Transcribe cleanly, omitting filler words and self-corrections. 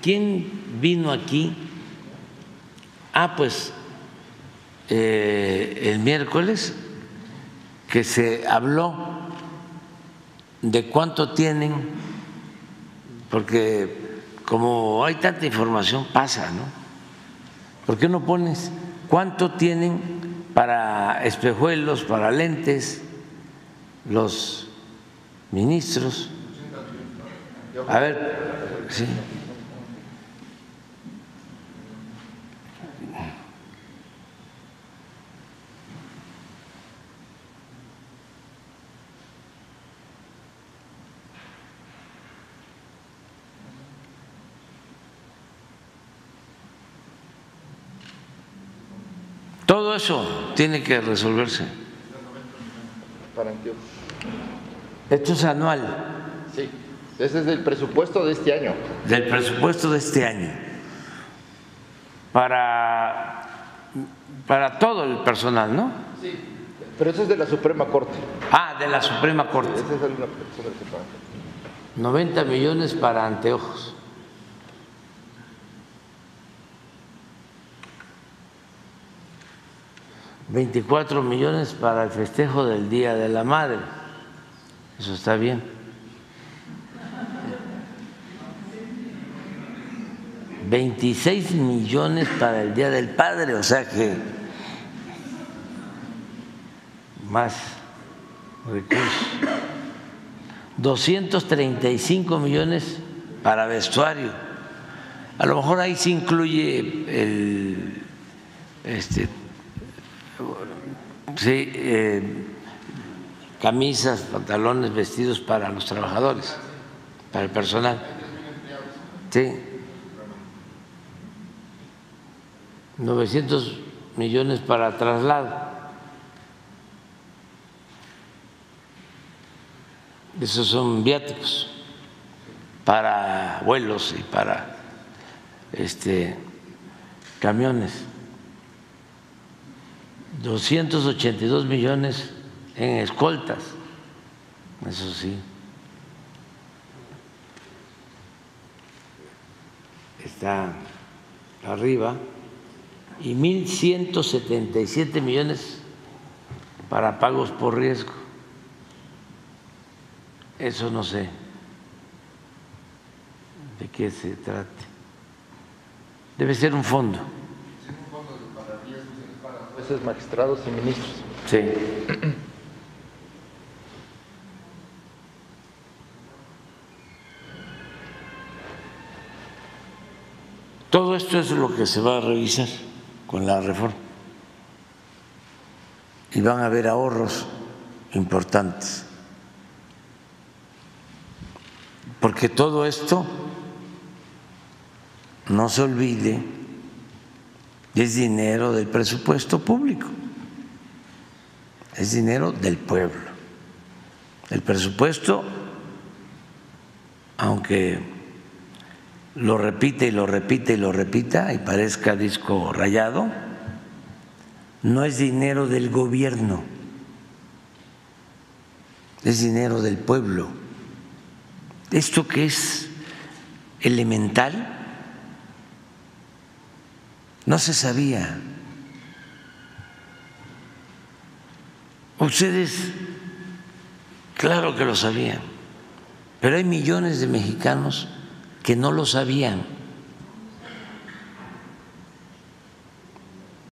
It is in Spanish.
¿quién vino aquí? Pues el miércoles que se habló de cuánto tienen, porque como hay tanta información pasa, ¿no? ¿Por qué no pones cuánto tienen para espejuelos, para lentes los ministros? A ver, sí. Todo eso tiene que resolverse. Para Antioquia. Esto es anual. Sí, ese es del presupuesto de este año. Del presupuesto de este año. Para todo el personal, ¿no? Sí, pero eso es de la Suprema Corte. De la Suprema Corte. Sí, esa es una persona que se paga. 90 millones para anteojos. $24 millones para el festejo del Día de la Madre. Eso está bien. $26 millones para el Día del Padre, o sea que más recursos. 235 millones para vestuario. A lo mejor ahí se incluye camisas, pantalones, vestidos para los trabajadores, para el personal. Sí. 900 millones para traslado. Esos son viáticos para vuelos y para camiones. 282 millones en escoltas, eso sí. Está arriba. Y 1.177 millones para pagos por riesgo. Eso no sé de qué se trate. Debe ser un fondo. Un fondo para riesgos para jueces, magistrados y ministros. Sí. Todo esto es lo que se va a revisar con la reforma y van a haber ahorros importantes, porque todo esto, no se olvide, es dinero del presupuesto público, es dinero del pueblo. El presupuesto, aunque lo repite y lo repite y lo repita y parezca disco rayado, no es dinero del gobierno, es dinero del pueblo. Esto que es elemental no se sabía. Ustedes, claro que lo sabían, pero hay millones de mexicanos que no lo sabían.